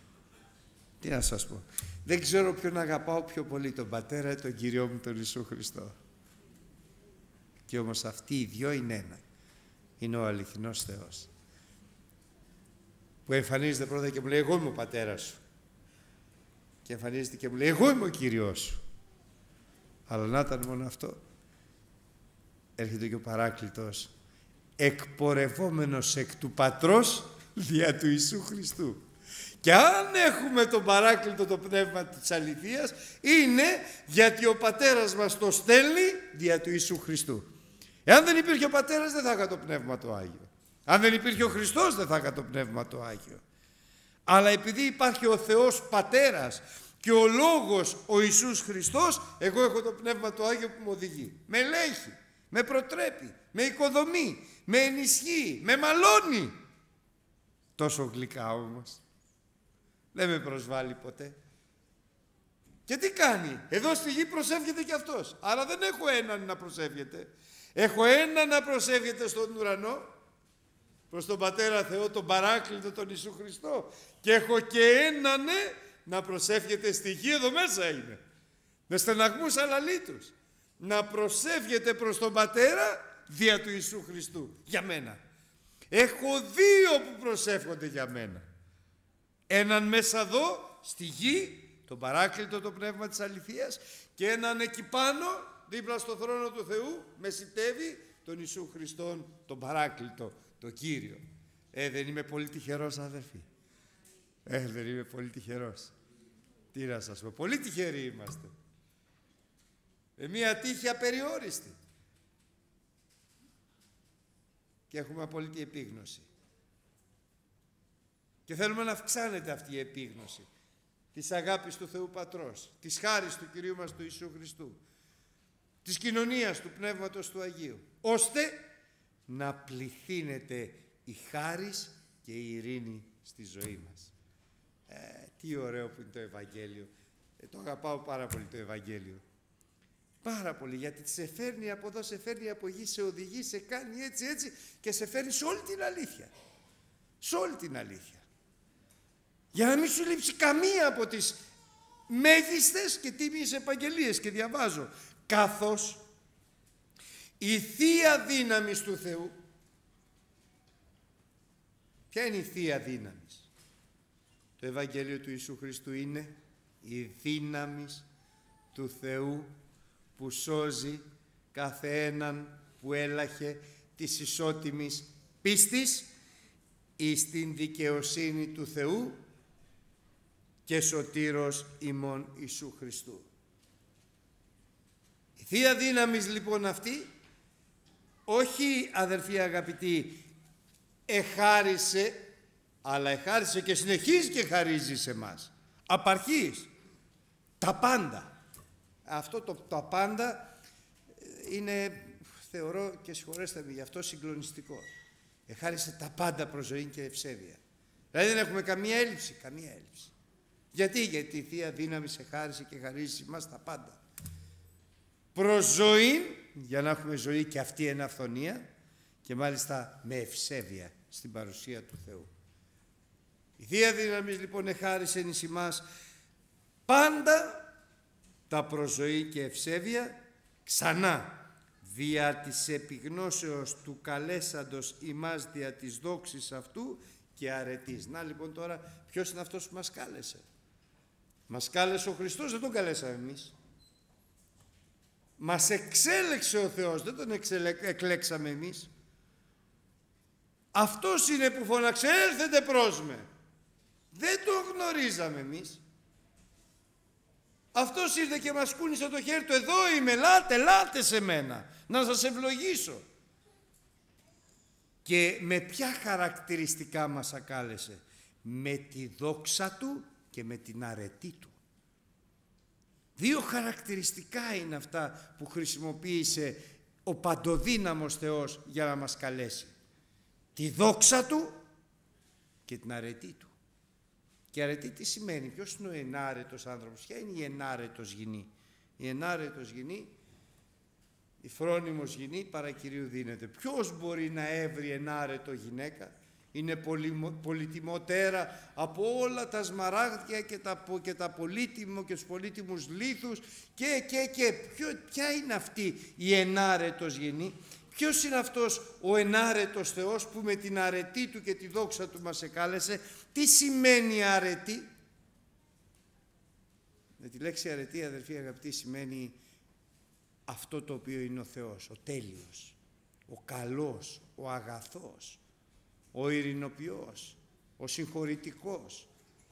Τι να σας πω. Δεν ξέρω ποιον αγαπάω πιο πολύ, τον Πατέρα ή τον Κυριό μου τον Ιησού Χριστό. Και όμως αυτοί οι δυο είναι ένα. Είναι ο αληθινός Θεός. Που εμφανίζεται πρώτα και μου λέει, εγώ είμαι ο Πατέρας σου. Και εμφανίζεται και μου λέει, εγώ είμαι ο Κύριος σου. Αλλά να ήταν μόνο αυτό. Έρχεται και ο Παράκλητος, εκπορευόμενος εκ του Πατρός δια του Ιησού Χριστού. Και αν έχουμε τον Παράκλητο, το Πνεύμα της αληθείας, είναι γιατί ο Πατέρας μας το στέλνει δια του Ιησού Χριστού. Εάν δεν υπήρχε ο Πατέρας, δεν θα είχα το Πνεύμα το Άγιο. Αν δεν υπήρχε ο Χριστός, δεν θα είχα το Πνεύμα το Άγιο. Αλλά επειδή υπάρχει ο Θεός Πατέρας και ο Λόγος ο Ιησούς Χριστός, εγώ έχω το Πνεύμα το Άγιο που με οδηγεί. Με ελέγχει, με προτρέπει, με οικοδομεί, με ενισχύει, με μαλώνει. Τόσο γλυκά όμως. Δεν με προσβάλλει ποτέ. Και τι κάνει? Εδώ στη γη προσεύχεται και αυτός. Άρα δεν έχω έναν να προσεύχεται. Έχω έναν να προσεύχεται στον ουρανό, προς τον Πατέρα Θεό, τον Παράκλητο, τον Ιησού Χριστό. Και έχω και έναν ναι, να προσεύχεται στη γη, εδώ μέσα είναι. Με στεναγμούς αλαλήτους. Να προσεύχεται προς τον Πατέρα δια του Ιησού Χριστού. Για μένα. Έχω δύο που προσεύχονται για μένα. Έναν μέσα εδώ, στη γη, τον Παράκλητο, το Πνεύμα της αληθείας, και έναν εκεί πάνω, δίπλα στο θρόνο του Θεού, μεσιτεύει τον Ιησού Χριστόν, τον Παράκλητο, τον Κύριο. Ε, δεν είμαι πολύ τυχερός, αδερφοί. Ε, δεν είμαι πολύ τυχερός. Τι να σας πω, πολύ τυχεροί είμαστε. Με μία τύχη απεριόριστη. Και έχουμε απόλυτη επίγνωση. Και θέλουμε να αυξάνεται αυτή η επίγνωση της αγάπης του Θεού Πατρός, της χάρης του Κυρίου μας του Ιησού Χριστού, της κοινωνίας του Πνεύματος του Αγίου, ώστε να πληθύνεται η χάρις και η ειρήνη στη ζωή μας. Ε, τι ωραίο που είναι το Ευαγγέλιο. Ε, το αγαπάω πάρα πολύ το Ευαγγέλιο. Πάρα πολύ, γιατί σε φέρνει από εδώ, σε φέρνει από εκεί, σε οδηγεί, σε κάνει έτσι έτσι και σε φέρνει σε όλη την αλήθεια. Σε όλη την αλήθεια. Για να μην σου λείψει καμία από τις μέγιστες και τίμιες επαγγελίες. Και διαβάζω, καθώς η Θεία Δύναμη του Θεού. Ποια είναι η Θεία Δύναμη? Το Ευαγγέλιο του Ιησού Χριστού είναι η δύναμη του Θεού που σώζει κάθε έναν που έλαχε της ισότιμης πίστης εις την δικαιοσύνη του Θεού και σωτήρος ημών Ιησού Χριστού. Η Θεία Δύναμης λοιπόν αυτή, όχι αδερφοί αγαπητοί, εχάρισε, αλλά εχάρισε και συνεχίζει και χαρίζει σε εμάς. Απαρχής, τα πάντα. Αυτό το τα πάντα είναι, θεωρώ, και συγχωρέστε με γι' αυτό, συγκλονιστικό. Εχάρισε τα πάντα προς ζωή και ευσέβεια. Δηλαδή δεν έχουμε καμία έλλειψη, καμία έλλειψη. Γιατί, γιατί η Θεία Δύναμη σε χάρισε και χαρίζει μας τα πάντα. Προς ζωή, για να έχουμε ζωή και αυτή εν αυθονία, και μάλιστα με ευσέβεια στην παρουσία του Θεού. Η Θεία Δύναμη λοιπόν εχάρισε εις ημάς πάντα τα προς ζωή και ευσέβεια, ξανά δια της επιγνώσεως του καλέσαντος ημάς δια της δόξης αυτού και αρετής. Να λοιπόν τώρα ποιος είναι αυτός που μας κάλεσε? Μας κάλεσε ο Χριστός, δεν τον καλέσαμε εμείς. Μας εξέλεξε ο Θεός, δεν τον εξελε... εκλέξαμε εμείς. Αυτός είναι που φώναξε, έλθετε προς με. Δεν τον γνωρίζαμε εμείς. Αυτός ήρθε και μας κούνησε το χέρι του, εδώ είμαι, ελάτε, ελάτε σε μένα, να σας ευλογήσω. Και με ποια χαρακτηριστικά μας ακάλεσε? Με τη δόξα του και με την αρετή του. Δύο χαρακτηριστικά είναι αυτά που χρησιμοποίησε ο παντοδύναμος Θεός για να μας καλέσει. Τη δόξα του και την αρετή του. Και αρετή τι σημαίνει, ποιος είναι ο ενάρετος άνθρωπος, ποια είναι η ενάρετος γυνή. Η ενάρετος γυνή, η φρόνιμος γυνή παρακυρίου δίνεται. Ποιος μπορεί να έβρει ενάρετο γυναίκα, είναι πολυτιμότερα από όλα τα σμαράγδια και τα, και τα πολύτιμο και τους πολύτιμους λίθους και, και, και. Ποιο, ποια είναι αυτή η ενάρετος γυνή, ποιος είναι αυτός ο ενάρετος Θεός που με την αρετή Του και τη δόξα Του μας εκάλεσε. Τι σημαίνει αρετή? Με τη λέξη αρετή, αδελφοί αγαπητοί, σημαίνει αυτό το οποίο είναι ο Θεός, ο τέλειος, ο καλός, ο αγαθός, ο ειρηνοποιός, ο συγχωρητικός,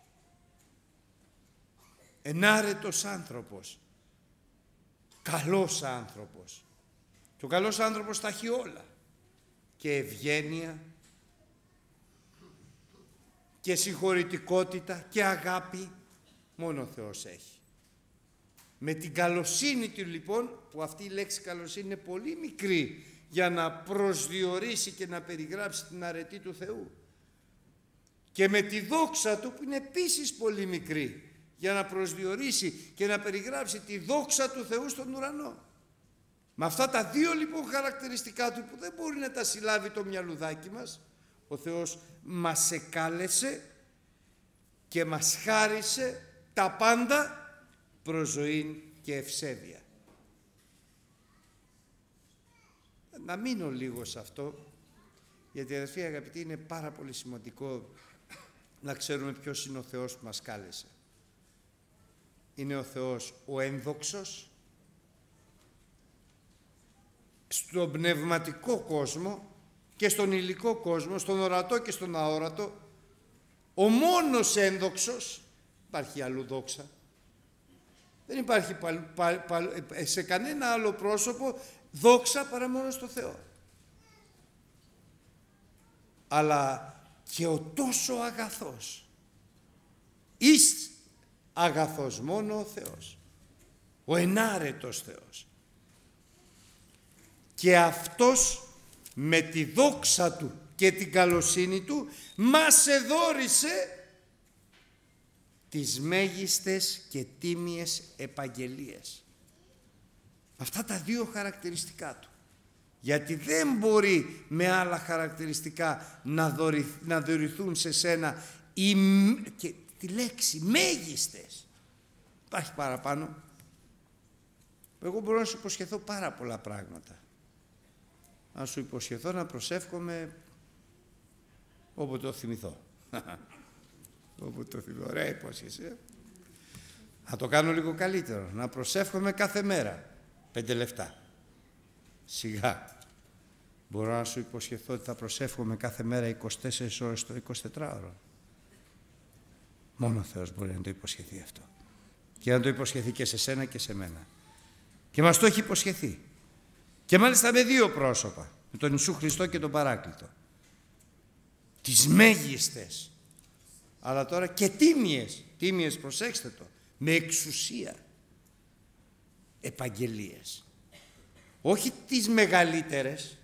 ενάρετος άνθρωπος, καλός άνθρωπος. Και ο καλός άνθρωπος τα έχει όλα, και ευγένεια και συγχωρητικότητα και αγάπη, μόνο ο Θεός έχει. Με την καλοσύνη Του λοιπόν, που αυτή η λέξη καλοσύνη είναι πολύ μικρή για να προσδιορίσει και να περιγράψει την αρετή του Θεού, και με τη δόξα Του που είναι επίσης πολύ μικρή για να προσδιορίσει και να περιγράψει τη δόξα του Θεού στον ουρανό. Με αυτά τα δύο λοιπόν χαρακτηριστικά Του που δεν μπορεί να τα συλλάβει το μυαλουδάκι μας, ο Θεός μας εκάλεσε και μας χάρισε τα πάντα προς ζωή και ευσέβεια. Να μείνω λίγο σε αυτό, γιατί αδερφοί αγαπητοί, είναι πάρα πολύ σημαντικό να ξέρουμε ποιος είναι ο Θεός που μας κάλεσε. Είναι ο Θεός ο ένδοξος, στον πνευματικό κόσμο και στον υλικό κόσμο, στον ορατό και στον αόρατο, ο μόνος ένδοξος, υπάρχει αλλού δόξα, δεν υπάρχει παλ, παλ, παλ, σε κανένα άλλο πρόσωπο δόξα παρά μόνο στο Θεό. Αλλά και ο τόσο αγαθός, εις αγαθός μόνο ο Θεός, ο ενάρετος Θεός. Και αυτός με τη δόξα Του και την καλοσύνη Του μας εδώρισε τις μέγιστες και τίμιες επαγγελίες. Αυτά τα δύο χαρακτηριστικά Του. Γιατί δεν μπορεί με άλλα χαρακτηριστικά να, δωρη, να δωρηθούν σε σένα οι, και τη λέξη μέγιστες. Υπάρχει παραπάνω. Εγώ μπορώ να σου υποσχεθώ πάρα πολλά πράγματα. Να σου υποσχεθώ να προσεύχομαι όποτε το θυμηθώ. Όποτε το θυμηθώ. Ωραία υπόσχεση. Ε? Θα το κάνω λίγο καλύτερο. Να προσεύχομαι κάθε μέρα. Πέντε λεπτά. Σιγά. Μπορώ να σου υποσχεθώ ότι θα προσεύχομαι κάθε μέρα είκοσι τέσσερις ώρες το εικοσιτετράωρο. Μόνο ο Θεός μπορεί να το υποσχεθεί αυτό. Και να το υποσχεθεί και σε σένα και σε μένα. Και μας το έχει υποσχεθεί. Και μάλιστα με δύο πρόσωπα. Με τον Ιησού Χριστό και τον Παράκλητο. Τις μέγιστες. Αλλά τώρα και τίμιες. Τίμιες, προσέξτε το. Με εξουσία. Επαγγελίες. Όχι τις μεγαλύτερες,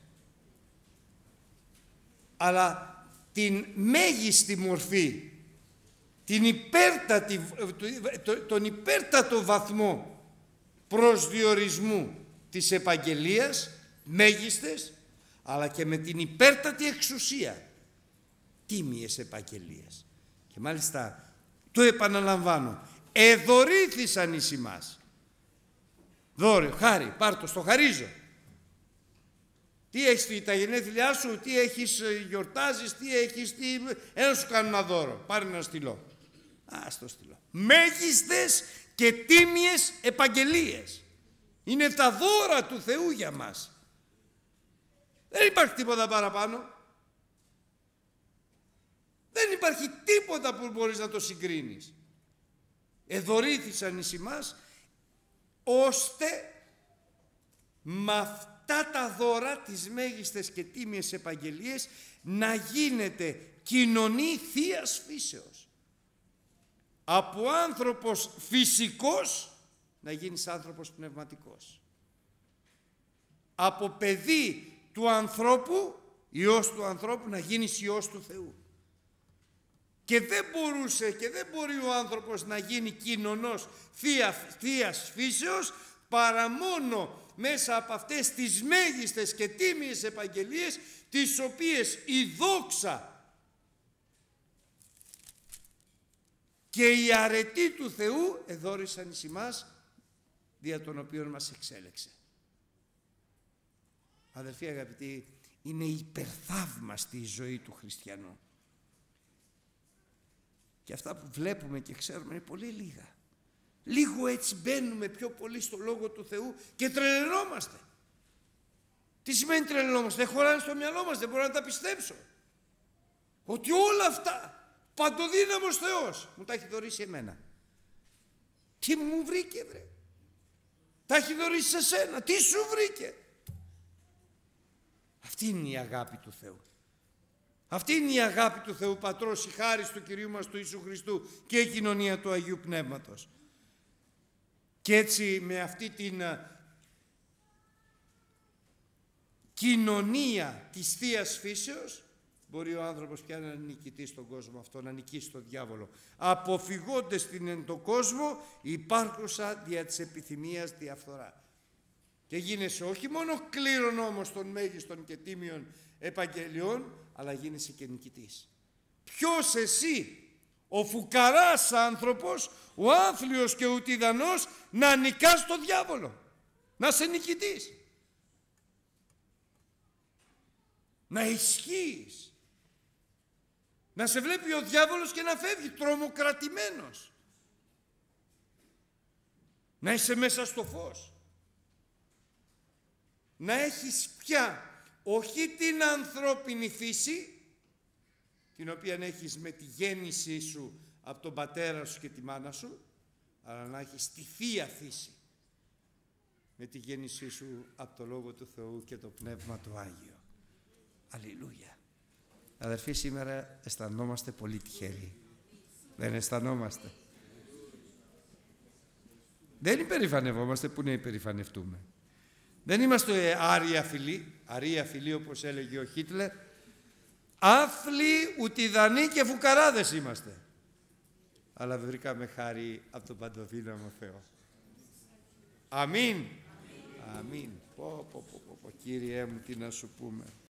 αλλά την μέγιστη μορφή, την υπέρτατη, τον υπέρτατο βαθμό προσδιορισμού της επαγγελίας, μέγιστες, αλλά και με την υπέρτατη εξουσία, τίμιες επαγγελίες. Και μάλιστα, το επαναλαμβάνω, εδωρήθησαν εις ημάς. Δώρο, χάρη, πάρ' το, στο χαρίζω. Τι έχεις τα γενέθλιά σου, τι έχεις, γιορτάζεις, τι έχεις, τι... Ένα σου κάνω ένα δώρο, πάρε ένα στυλό. Α, στο στυλό. Μέγιστες και τίμιες επαγγελίες. Είναι τα δώρα του Θεού για μας. Δεν υπάρχει τίποτα παραπάνω. Δεν υπάρχει τίποτα που μπορείς να το συγκρίνεις. Εδωρήθησαν εις ημάς, ώστε με αυτά τα δώρα, τις μέγιστες και τίμιες επαγγελίες, να γίνεται κοινωνή θείας φύσεως. Από άνθρωπος φυσικός να γίνεις άνθρωπος πνευματικός. Από παιδί του ανθρώπου, Υιός του ανθρώπου, να γίνεις Υιός του Θεού. Και δεν μπορούσε και δεν μπορεί ο άνθρωπος να γίνει κοινωνός θεία, θείας φύσεως παρά μόνο μέσα από αυτές τις μέγιστες και τίμιες επαγγελίες, τις οποίες η δόξα και η αρετή του Θεού εδόρισαν εις ημάς, δια των οποίων μας εξέλεξε. Αδελφοί αγαπητοί, είναι υπερθαύμαστη η ζωή του χριστιανού. Και αυτά που βλέπουμε και ξέρουμε είναι πολύ λίγα. Λίγο έτσι μπαίνουμε πιο πολύ στο Λόγο του Θεού και τρελαινόμαστε. Τι σημαίνει τρελαινόμαστε? Δεν χωράνε στο μυαλό μας, δεν μπορώ να τα πιστέψω. Ότι όλα αυτά, παντοδύναμος Θεός, μου τα έχει δωρήσει εμένα. Τι μου βρήκε βρε? Τα έχει δωρήσει σε σένα. Τι σου βρήκε? Αυτή είναι η αγάπη του Θεού. Αυτή είναι η αγάπη του Θεού Πατρός, η χάρις του Κυρίου μας του Ιησού Χριστού και η κοινωνία του Αγίου Πνεύματος. Και έτσι με αυτή την κοινωνία της Θείας Φύσεως μπορεί ο άνθρωπος πια να νικητεί στον κόσμο αυτό, να νικήσει τον διάβολο, αποφυγώντας την εν το κόσμο υπάρχουσα δια της επιθυμίας διαφθορά. Και γίνεσαι όχι μόνο κληρονόμος των μέγιστων και τίμιων επαγγελιών, αλλά γίνεσαι και νικητής. Ποιος εσύ, ο φουκαράς άνθρωπος, ο άθλιος και ο τιδανός, να νικάς τον διάβολο, να σε νικητής, να ισχύεις, να σε βλέπει ο διάβολος και να φεύγει τρομοκρατημένος, να είσαι μέσα στο φως, να έχεις πια όχι την ανθρώπινη φύση, την οποία έχεις με τη γέννησή σου από τον πατέρα σου και τη μάνα σου, αλλά να έχεις τη Θεία Φύση, με τη γέννησή σου από το Λόγο του Θεού και το Πνεύμα του Άγιο. Αλληλούια. Αδερφοί, σήμερα αισθανόμαστε πολύ τυχεροί. Δεν αισθανόμαστε? Δεν υπερηφανευόμαστε, που να υπερηφανευτούμε. Δεν είμαστε άρια φιλοί, αρία φιλοί όπως έλεγε ο Χίτλερ. Άθλοι, ουτιδανοί και φουκαράδες είμαστε. Αλλά βρήκαμε χάρη από τον παντοδύναμο Θεό. Αμήν. Αμήν. Αμήν. Πω, πω, πω, πω, πω, Κύριε μου, τι να σου πούμε.